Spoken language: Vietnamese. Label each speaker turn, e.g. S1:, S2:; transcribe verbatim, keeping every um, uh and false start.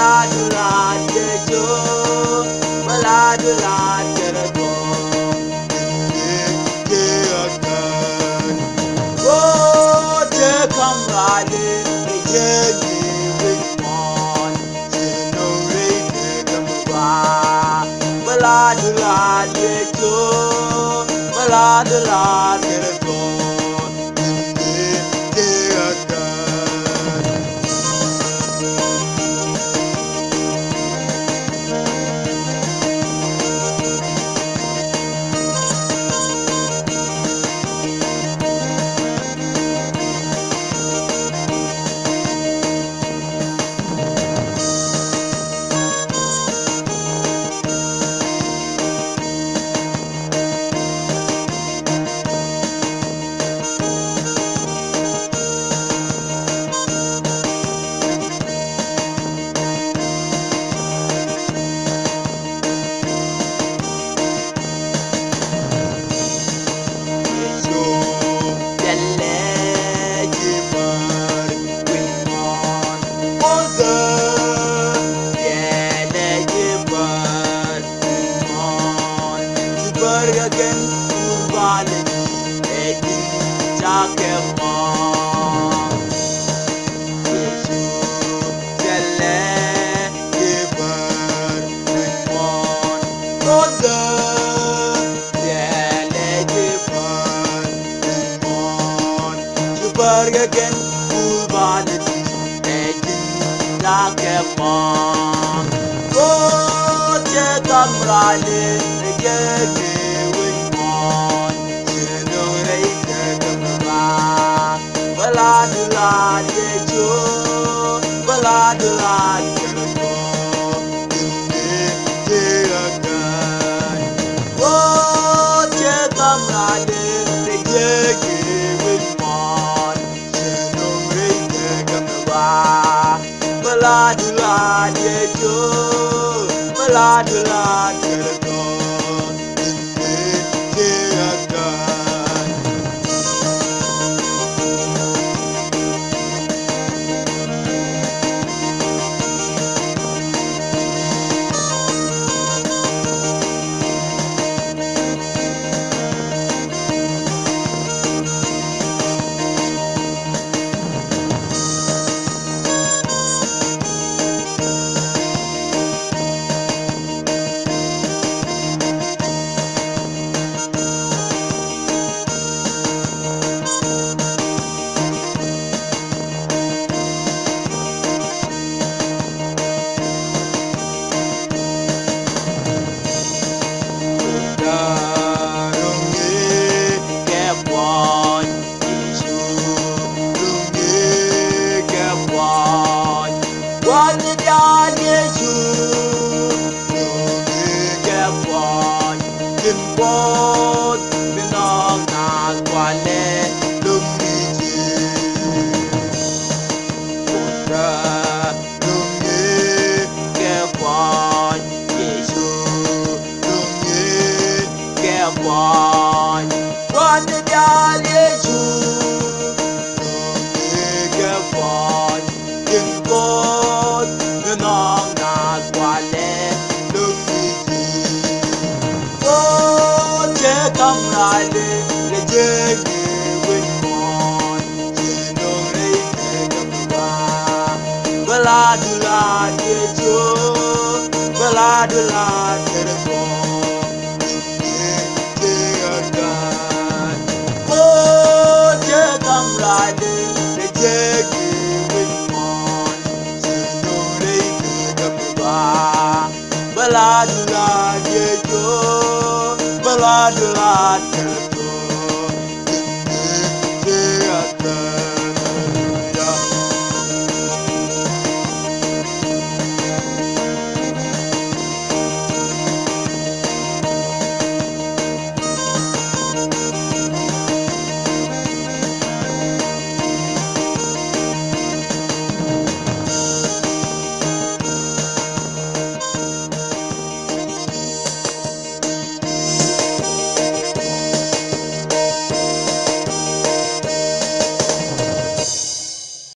S1: baladu la yecu, baladu la yecu. Oh, je kamrade, je ni wimon, je no re kamwa. Baladu la yecu, baladu la yecu. Again, Urban, Eddie, Jackemon, yecu, Jelle, Giver, Wimon, Brother, Jelle, Giver, Wimon, Super again, Urban, Eddie, Jackemon, Oh, Jackamrale, Eddie. Baladu la yecu, baladu la yecu. Oh, je kamrade, yecu wimon, je no re kamwa. Baladu la yecu, baladu la yecu. Baladu la yecu, baladu la yecu. Oh, je kamrade, yecu wimon, je no re kamwa. Baladu